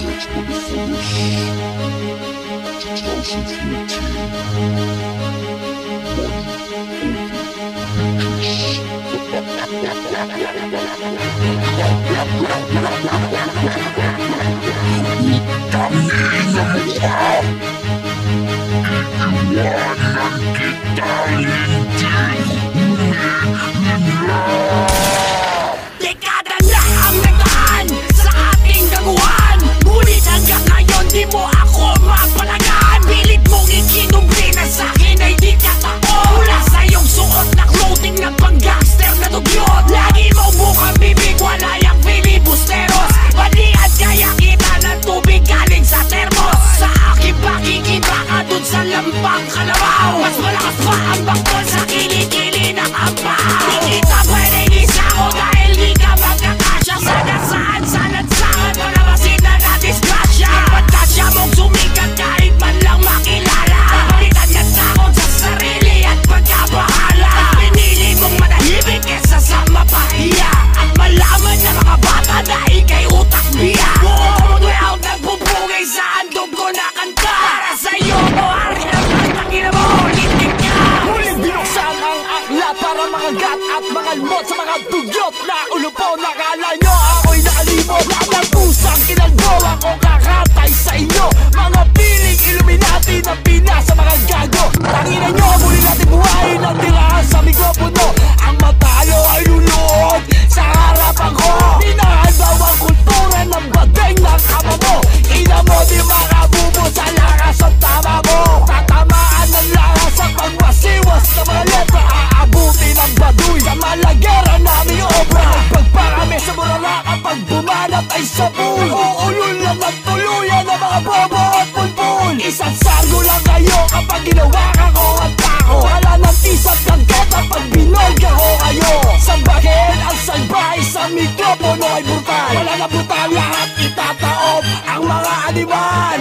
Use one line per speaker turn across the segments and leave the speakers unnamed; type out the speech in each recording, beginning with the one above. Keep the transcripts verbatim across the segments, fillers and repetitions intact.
Dekada na ang nagdaan sa ating gaguhan, ngunit hanggang ngayon di mo ako mapalagaan. Pilit mong ikinubli na sa'kin ay di katao. Mula sa iyong suot na clothing na pang gangster na dugyot, lagi mo bukang bibig, wala yung filibusteros. Balian kaya kita ng tubig galing sa termos. Sa aking pakikita ka dun sa lampang kalabaw, mas malakas pa ang bakbon sa kilikili ng ampaw. Di kita pwedeng isa ko dahil di ka magkakasya. Sana saan sa lansangan malabasin na na disgrasya. Ipagkasya mong sumikat kahit man lang makilala. Palitan ng takot sa sarili at pagkabahala. At pinili mong manahimik kesa sa mapahiya. At malaman ng mga bata na ikay utak biya. Buong out nagbubungay sa handog ko na kanta. Para sa'yo mo akin ang pagtangina mo, litig ka.
Muling binuksan ang aklat para makagat at mangalmot sa mga dugyot na ulo po. Nakala nyo ako'y nakalimot at ang pusang kinalbo. Ako kakatay sa inyo, mga piling Illuminati na pina sa mga gago. Tangina nyo, muli natin buhayin ang tirahan sa mikropono. Ang matalo ay luluhod sa harapan ko. Hinahanda ang kultura ng badeng ng kama mo. Ina mo di makabubo sa lakas ang tama mo. Tatamaan ng lakas ang pagwasiwas na mga letra. Aabuti ng baduy sa malagera naming obra. Pagparami sa murala kapag bumanat ay sabul. Uulol lang at tuluyan ng mga bobo at pulpul. Isang sargo lang kayo kapag ginawa ko ang tako. Wala ng tisat ng keta pag binolga ko kayo. Sambahin ang salbahe sa mikropono ay brutal. Wala na brutal, lahat itataob ang mga animal.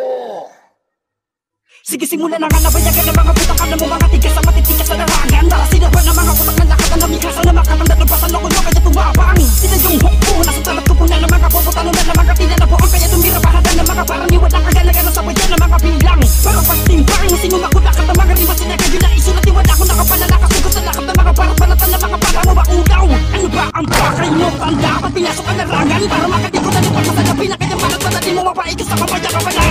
Sige, simulan na nga, nabayagan ng mga putang ka mo, mga tigas sa matitigas na larangan. Para sinaban ng mga utak na lakas na namikasan na makatanda ng pasaloko nyo kaya tumabang. Sila yung hukbo, nasa talat ko po na ng mga puputan na ng mga tila na po ang kaya tumira pahadan ng mga parang iwan ang kagalagan na sabayan ng mga bilang. Para pagtimbang, sinumakulakat ng mga rimas sila kayo na isulat iwan ako nakapalalakas tungkol sa lakas ng mga parang-panatan ng mga parang mo maulaw. Ano ba ang pakay mo? Tanda, ba't pinasok ang larangan para makatiko na lupa sa salapi na kanyang panat-panat di mo mapaikos sa kapaya-kapaya.